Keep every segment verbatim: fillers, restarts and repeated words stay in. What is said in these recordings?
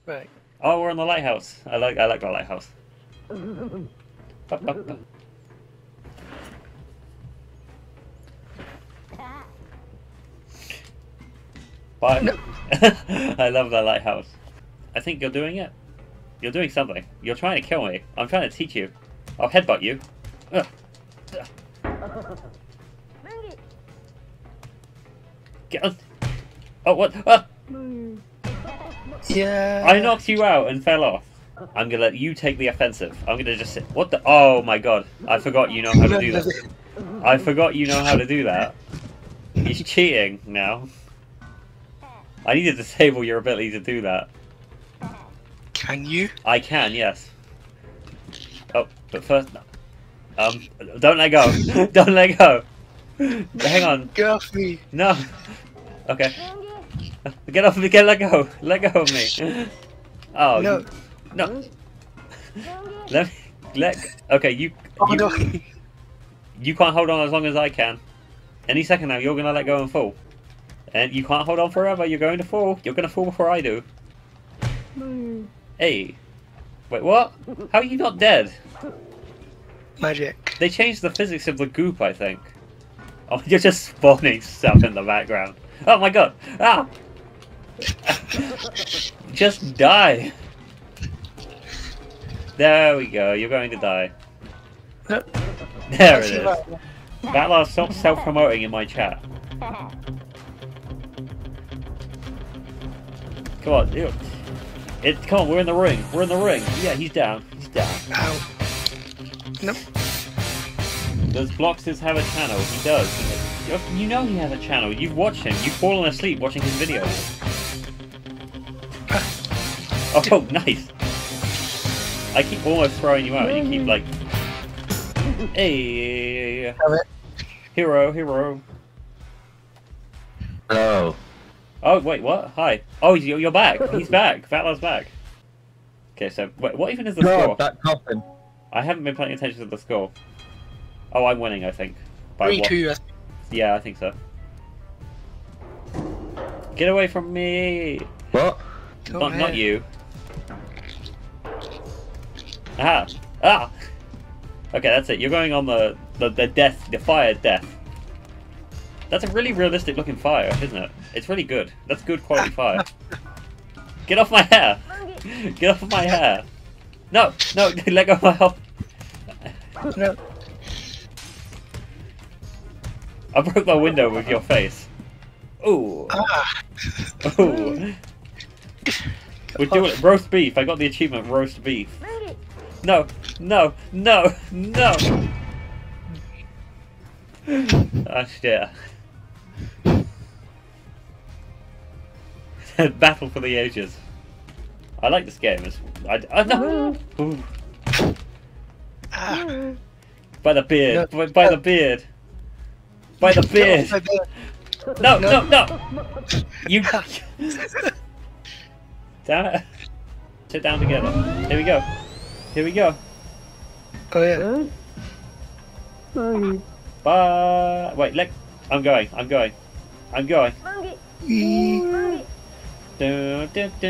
Right. Oh, we're in the lighthouse. I like I like the lighthouse. Bye. No. I love that lighthouse. I think you're doing it. You're doing something. You're trying to kill me. I'm trying to teach you. I'll headbutt you. Ugh. Get on. Oh, what? Ah! Yeah. I knocked you out and fell off. I'm gonna let you take the offensive. I'm gonna just sit. What the? Oh my god! I forgot you know how to do that. I forgot you know how to do that. He's cheating now. I need to disable your ability to do that. Can you? I can, yes. Oh, but first, um, don't let go. Don't let go. Hang on. Get off me. No. Okay. Get off me. Get let go. Let go of me. Oh No. you- no. Let me. Let. Okay, you. Oh, You, no. you can't hold on as long as I can. Any second now, you're gonna let go and fall. And you can't hold on forever. You're going to fall. You're gonna fall before I do. Hey. Wait, what? How are you not dead? Magic. They changed the physics of the goop, I think. Oh, you're just spawning stuff in the background. Oh my god! Ah! Just die! There we go, you're going to die. No. There it Actually, is. right. Batla, stop self-promoting in my chat. Come on, you. It, come on, we're in the ring. We're in the ring. Yeah, he's down. He's down. Ow. Nope. Does Blox have a channel? He does. You- You know he has a channel. You've watched him. You've fallen asleep watching his videos. Oh, nice. I keep almost throwing you out. You keep like, hey, Have it. hero, hero. Oh. Oh wait, what? Hi. Oh, you're you're back. He's back. Fatla's back. Okay, so wait, what even is the God, score? that coffin. I haven't been paying attention to the score. Oh, I'm winning, I think. By Three, one. two. I think. Yeah, I think so. Get away from me! What? Go Not, not ahead. you. Ah! Ah! Okay, that's it. You're going on the, the, the death, the fire death. That's a really realistic looking fire, isn't it? It's really good. That's good quality fire. Get off my hair! Get off my hair! No! No! Let go of my health! No. I broke my window with your face. Ooh! Ah. Ooh! We're doing it. Roast beef. I got the achievement. Roast beef. No, no, no, no. Oh shit. Battle for the ages. I like this game. It's, I, I no. Ooh. Ah. By the beard. No. By, by the beard. By the beard. No, my beard. No, No. no, no. You. Damn it. Sit down together. Here we go. Here we go. Oh yeah. Bye. Wait, let. I'm going. I'm going. I'm going. Wee. Uh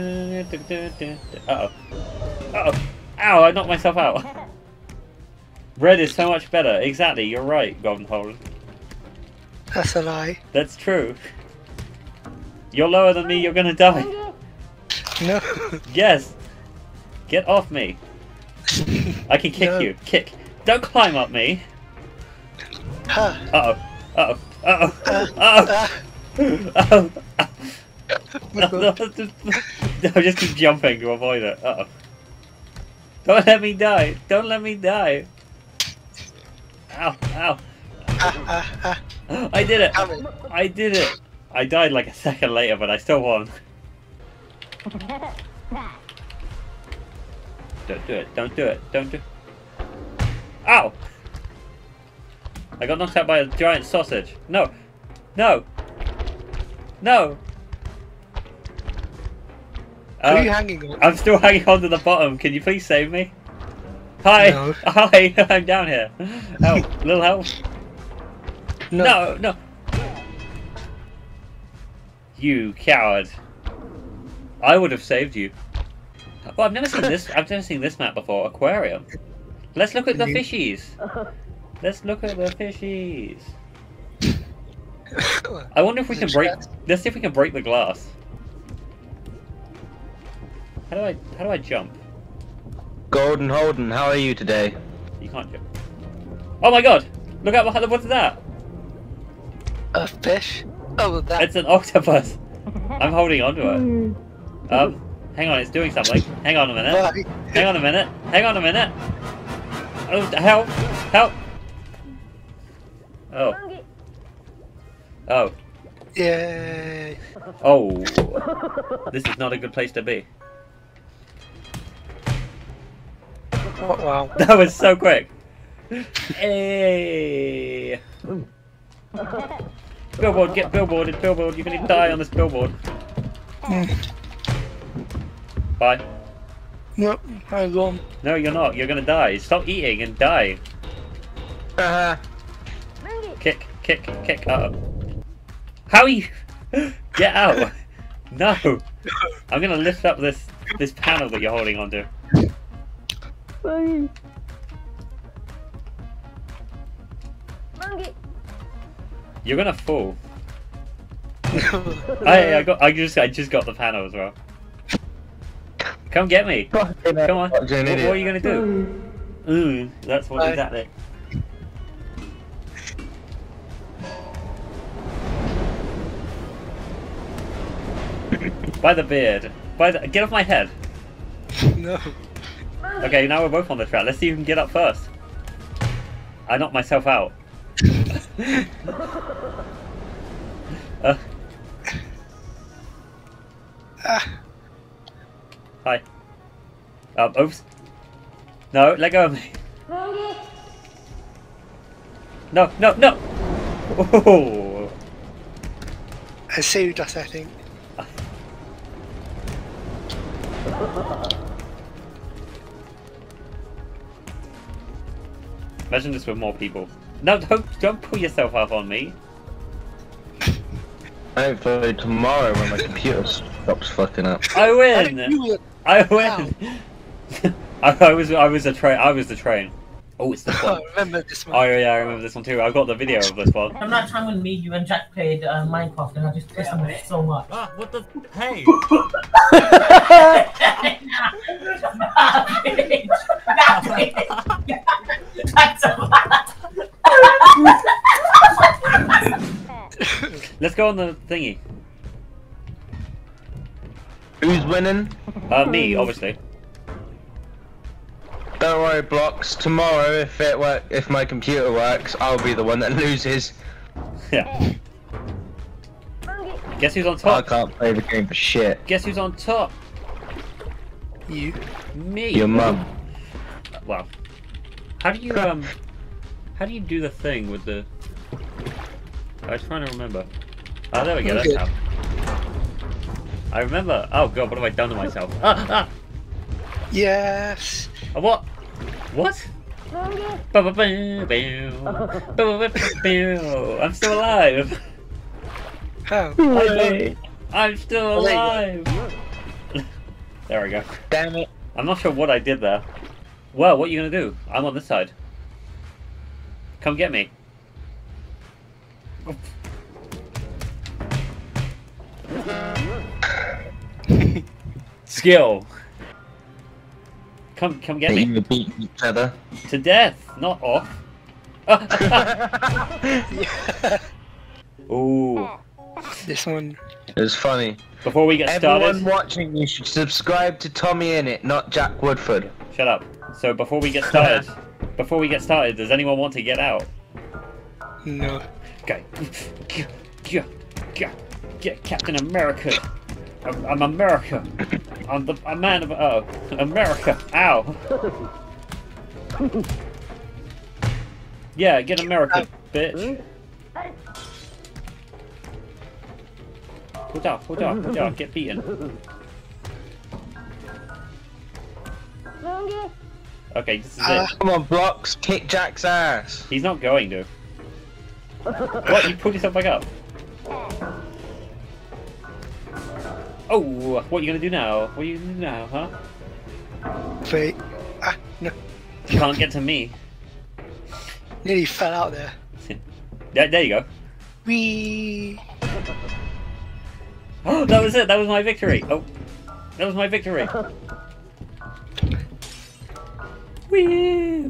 oh. Uh oh. Ow! I knocked myself out. Red is so much better. Exactly. You're right, Golden Hole. That's a lie. That's true. You're lower than me. You're gonna die. No. Yes. Get off me. I can kick No. you. Kick. Don't climb up me. Ha. Uh oh. Uh oh. Uh oh. Uh Ah. oh. Uh oh. My No, God. no, just keep jumping to avoid it. Uh oh. Don't let me die. Don't let me die. Ow. Ow. Ah, ah, ah. I did it. Damn it. I did it. I died like a second later, but I still won. Don't do it. Don't do it. Don't do Ow! I got knocked out by a giant sausage. No. No. No. Who are Uh, you hanging on? I'm still hanging on to the bottom. Can you please save me? Hi. No. Hi. I'm down here. Help. Little help. No. No. No. You coward. I would have saved you. Well, I've never seen this. I've never seen this map before. Aquarium. Let's look at the fishies. Let's look at the fishies. I wonder if we can break. Let's see if we can break the glass. How do I? How do I jump? Golden Holden, how are you today? You can't jump. Oh my god! Look out! What's that? A fish? Oh, that. It's an octopus. I'm holding onto it. Um, hang on, it's doing something. Hang on a minute. Bye. Hang on a minute. Hang on a minute. Oh, help! Help! Oh. Oh. Yay. Oh. This is not a good place to be. Oh, wow. That was so quick. Hey. Billboard, get billboarded, billboard. You're gonna die on this billboard. Bye. Nope, I'm gone. No, you're not. You're gonna die. Stop eating and die. Uh, Kick, kick, kick. Uh oh. How are you? Get out! No. I'm gonna lift up this this panel that you're holding onto. You're gonna fall. I I got I just I just got the panel as well. Come get me. Come on. What, what are you gonna do? Ooh, that's what exactly. By the beard. By the get off my head. No. Okay, now we're both on the track. Let's see who can get up first. I knocked myself out. uh. Ah. Hi. Um, oops. No, let go of me. No, no, no! Oh. I saved us, I think. Imagine this with more people. No, don't, don't pull yourself up on me. Hopefully tomorrow when my computer stops fucking up. I win! I, I win! I, I was I was a train. I was the train. Oh, it's this one. I remember this one. Oh yeah, I remember this one too. I got the video of this one. From that time when me, you, and Jack played uh, Minecraft, and I just pissed him off so much. Ah, what the? Hey! Let's go on the thingy. Who's winning? Uh, me, obviously. Don't worry, Blox. Tomorrow, if it work, if my computer works, I'll be the one that loses. Yeah. Guess who's on I top? can't play the game for shit. Guess who's on top? You. Me. Your mum. Well, how do you um, how do you do the thing with the? I was trying to remember. Oh, there we go. That's Okay. how. I remember. Oh god, what have I done to myself? Ah, ah. Yes. Uh, what? What? I'm still alive. How? I'm, I'm still Oh, there alive. There we go. Damn it. I'm not sure what I did there. Well, what are you gonna do? I'm on this side. Come get me. Skill. Come, come get They me. even beat each other. To death, not off. Yeah. Ooh. This one. It was funny. Before we get Everyone started, watching, you should subscribe to Tommy Innit, not Jack Woodford. shut up. So before we get started, before we get started, does anyone want to get out? No. Okay. Get, get, get Captain America. I'm, I'm America. I'm the a man of oh America. Ow. Yeah, get America, bitch. Hold up, hold up, hold up, get beaten. Okay, this is it. Come on, Blox, kick Jack's ass. He's not going to. What? You pulled yourself back up? Oh, what are you gonna do now? What are you gonna do now, huh? Wait. Ah, no. You can't get to me. Nearly fell out there. Yeah, there you go. Wee. Oh, that was it. That was my victory. Oh, that was my victory. Wee.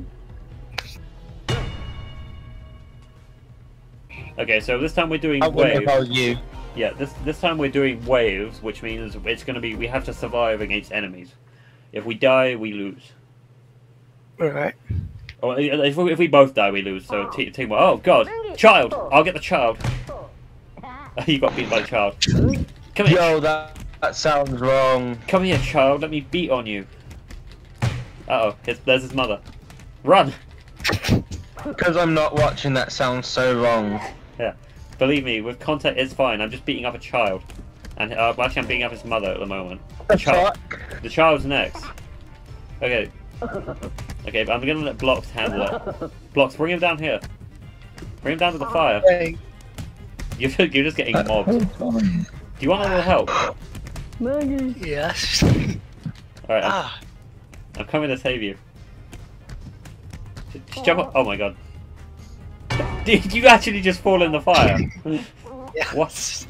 Okay, so this time we're doing I wouldn't waves. if I was you. Yeah, this this time we're doing waves, which means it's going to be we have to survive against enemies. If we die, we lose. Alright. Or if we, if we both die, we lose. So t teamwork. Oh God, child! I'll get the child. You got beat by the child. Come here. Yo, that that sounds wrong. Come here, child. Let me beat on you. Uh oh, his, there's his mother. Run! Because I'm not watching, that sounds so wrong. Yeah, believe me, with contact it's fine. I'm just beating up a child, and uh, well, actually I'm beating up his mother at the moment. The The child. fuck? The child's next. Okay. Okay, but I'm gonna let Blox handle it. Blox, bring him down here. Bring him down to the fire. Hey. You're, you're just getting mobbed. Do you want a little help? Yes. Alright, I'm, Ah. I'm coming to save you. Just, just jump up. Oh my god. Did you actually just fall in the fire? Yeah. What?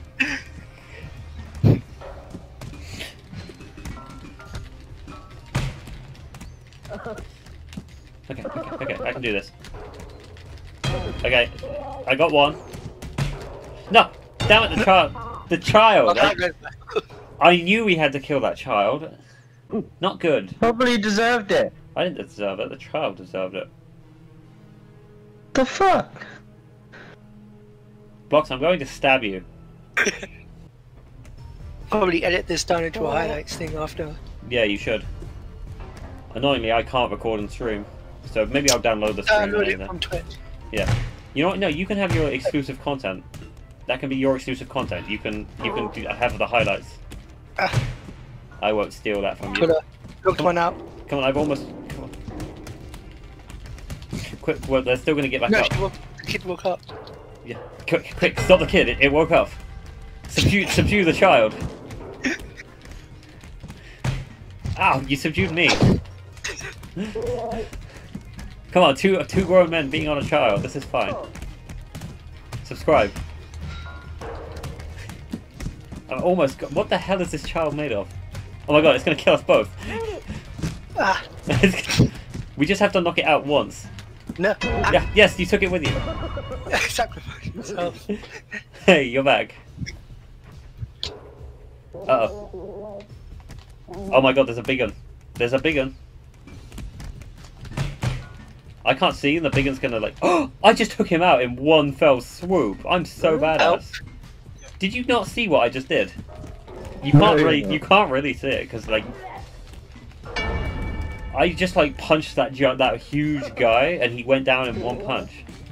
Okay, okay, okay, I can do this. Okay, I got one. No! Damn it, the child! The child! I, I knew we had to kill that child. Not good. Probably deserved it. I didn't deserve it, the child deserved it. The fuck? Blox, I'm going to stab you. Probably edit this down into a highlights thing after. Yeah, you should. Annoyingly, I can't record and stream. So maybe I'll download the stream Download it later. from Twitch. Yeah. You know what? No, you can have your exclusive content. That can be your exclusive content. You can you can do, have the highlights. Ah. I won't steal that from you. Put a looked one out. Come on, I've almost. Come on. Quick, well, they're still gonna get back No, up. she woke, the kid woke up. Yeah. Quick, quick, stop the kid! It, it woke up. Subdue, subdue the child. Ow! You subdued me. Come on, two two grown men being on a child. This is fine. Subscribe. I'm almost. Got, what the hell is this child made of? Oh my god! It's gonna kill us both. Ah. We just have to knock it out once. No. Ah. Yeah. Yes, you took it with you. Sacrifice yourself. Hey, you're back. Uh oh. Oh my god, there's a big one. There's a big one. I can't see, and the big one's gonna like. Oh! I just took him out in one fell swoop. I'm so badass. Did you not see what I just did? You can't really, you can't really see it because like, I just like punched that ju that huge guy, and he went down in one punch.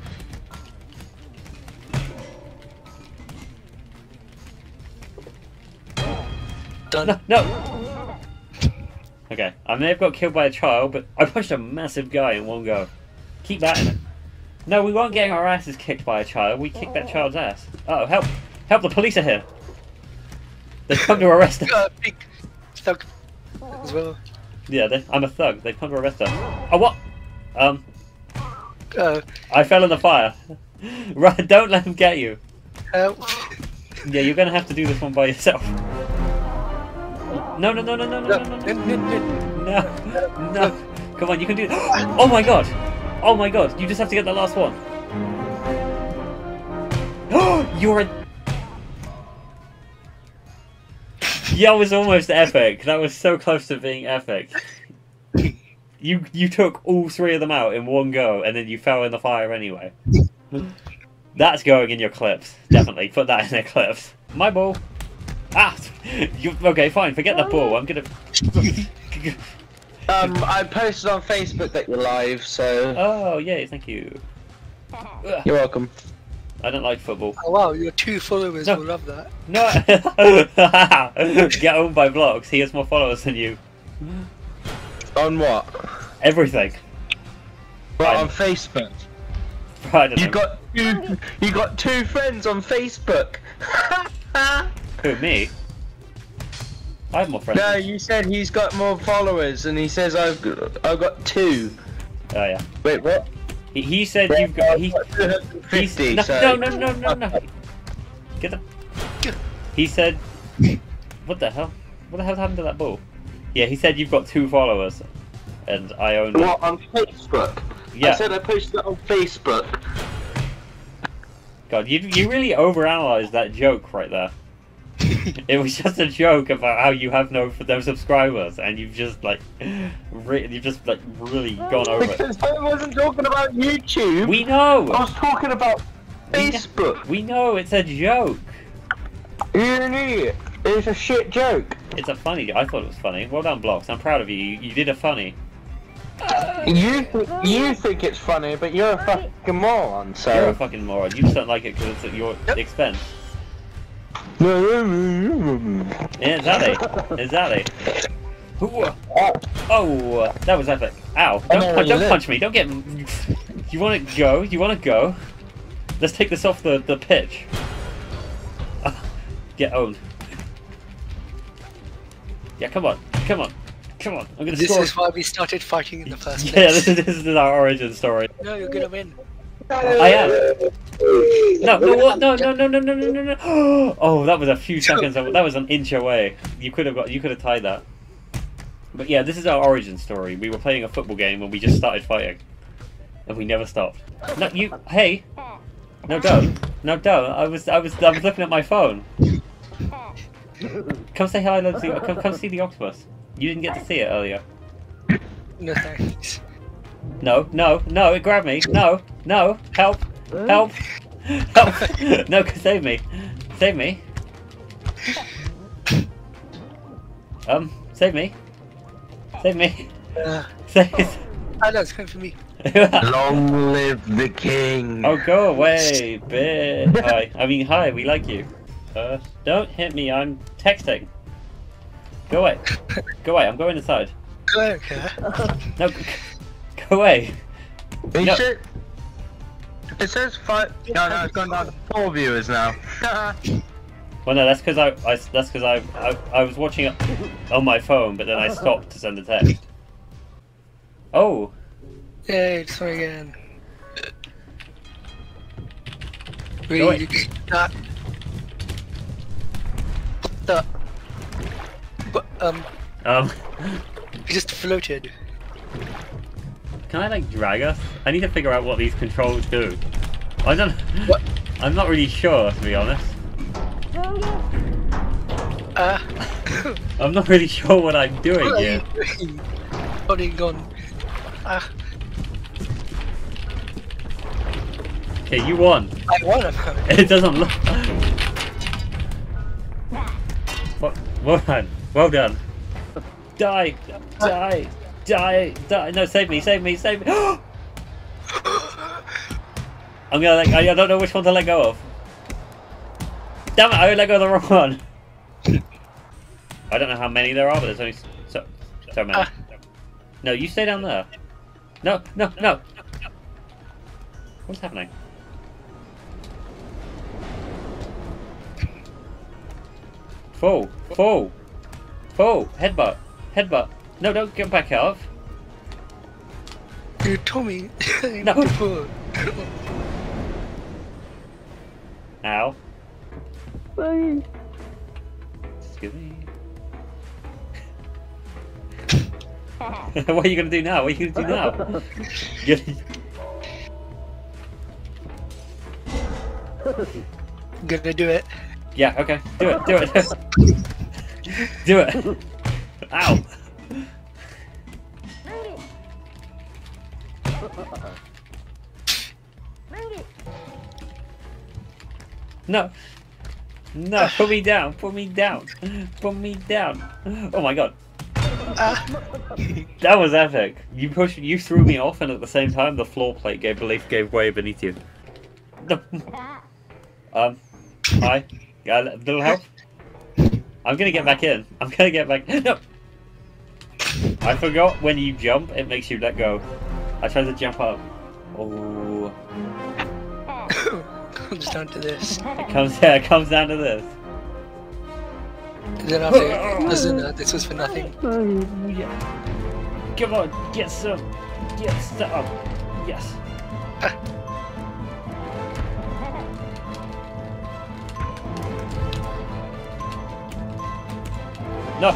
Done. No, no. Okay, I may have got killed by a child, but I punched a massive guy in one go. Keep that in it. No, we weren't getting our asses kicked by a child. We kicked that child's ass. Uh oh, help! Help! The police are here. They've come to arrest us. Uh, big thug as well. Yeah, they, I'm a thug. They've come to arrest us. Oh, what? Um, Uh, I fell in the fire. Right, don't let them get you. help. Yeah, you're gonna have to do this one by yourself. No, no, no, no, no, no, No, no, no, no, no, no. no, no. Come on, you can do it. Oh my god! Oh my god! You just have to get the last one. You're a. Yeah, it was almost epic. That was so close to being epic. You you took all three of them out in one go, and then you fell in the fire anyway. That's going in your clips. Definitely put that in their clips. My ball. Ah, you okay? Fine. Forget the ball. I'm gonna. Um, I posted on Facebook that you're live, so Oh yay! Thank you. you're welcome. I don't like football. Oh wow, your two followers No. will love that. No. Get owned by Blox. He has more followers than you. On what? Everything. Well, Fine. on Facebook. I don't You know. got two. You got two friends on Facebook. Who, me? I have more friends. No, you said he's got more followers, and he says I've got, I've got two. Oh yeah. Wait, what? He, he said you've got. He, two hundred fifty. he's, no, so... no, no, no, no, no. Get the. He said. What the hell? What the hell happened to that ball? Yeah, he said you've got two followers, and I only. What, on Facebook? Yeah. I said I posted it on Facebook. God, you you really overanalyzed that joke right there. It was just a joke about how you have no no subscribers, and you've just like, re you've just like really gone over it. Because I wasn't talking about YouTube. We know. I was talking about Facebook. We know it's a joke. You're an idiot. It's a shit joke. It's a funny. I thought it was funny. Well done, Blox. I'm proud of you. You, you did a funny. You th you think it's funny, but you're a fucking moron. So You're a fucking moron. You just don't like it because it's at your expense. Yeah, exactly. Exactly. Oh, that was epic. Ow! Don't, punch, don't punch me. Don't get. You want to go? You want to go? Let's take this off the the pitch. Get owned. Yeah, come on, come on, come on. I'm gonna This score. is why we started fighting in the first Yeah, place. this is, this is our origin story. No, you're gonna win. I am. No, no, what? No, no, no, no, no, no, no, no. Oh, that was a few seconds. That was an inch away. You could have got. You could have tied that. But yeah, this is our origin story. We were playing a football game and we just started fighting, and we never stopped. No, you. Hey. No, don't. No, don't. I was. I was. I was looking at my phone. Come say hi, Lindsay. Come, come see the octopus. You didn't get to see it earlier. No thanks. No, no, no, it grabbed me. No, no, help, help, help. No, save me. Save me. Um, save me. Save me. Uh, Save. I know, it's coming for me. long live the king. Oh, go away, bitch. Hi. I mean, hi, we like you. Uh, don't hit me, I'm texting. Go away. Go away, I'm going inside. Okay. No, go away. You No. should- It says five. No, no, it's gone down to four viewers now. Well, no, that's because I, I, that's because I, I, I was watching it on my phone, but then I stopped to send a text. Oh, Yay, it's fun again. Go away. Really? That. The. But, um, um, it just floated. can I like drag us? I need to figure out what these controls do. I don't. What? I'm not really sure, to be honest. Ah. I'm not really sure what I'm doing What are here. you doing? Holding on. Ah, Okay, you won. I won about it. It doesn't look. What? Well done. Well done. Die! Die! Die! Die! No, save me! Save me! Save me! I'm gonna let. I don't know which one to let go of. Damn it! I let go of the wrong one. I don't know how many there are, but there's only so so many. Ah. No, you stay down there. No! No! No! What's happening? Fall! Fall! Fall! Headbutt! Headbutt! No, don't get back up! You told me. No. Before. Ow. Excuse me. What are you gonna do now? What are you gonna do now? You're- Gonna do it. yeah, okay. Do it, do it. Do it. Ow. No. No, put me down. Put me down. Put me down. Oh my god. Ah. That was epic. You pushed, you threw me off, and at the same time, the floor plate gave belief gave way beneath you. No. Um. Hi. Yeah, a little help. I'm gonna get back in. I'm gonna get back. No. I forgot when you jump, it makes you let go. I tried to jump up. Oh. Comes down to this. It comes. Yeah, it comes down to this. Then after, listen, uh, this was for nothing. Oh, yeah. Come on, get some. Get some. Yes. Ah. No.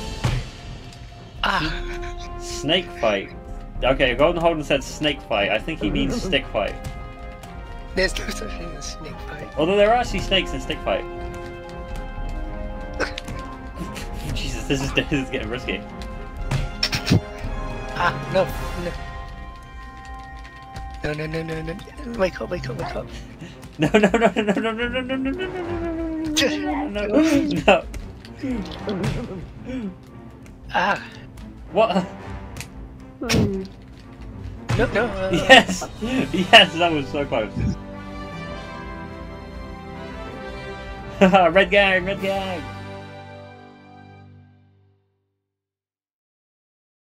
Ah. Snake fight. Okay, Golden Holden said snake fight. I think he means stick fight. There's no such thing as snake fight. Although there are actually snakes in stick fight. Jesus, this is, this is getting risky. Ah, no, no. No, no, no, no, no. Wake up, wake up, wake up. No, no, no, no, no, no, no, no, no, no, no, no, no, no. Ah. What? No, no. Uh, Yes! Yes, that was so close. Red gang, red gang!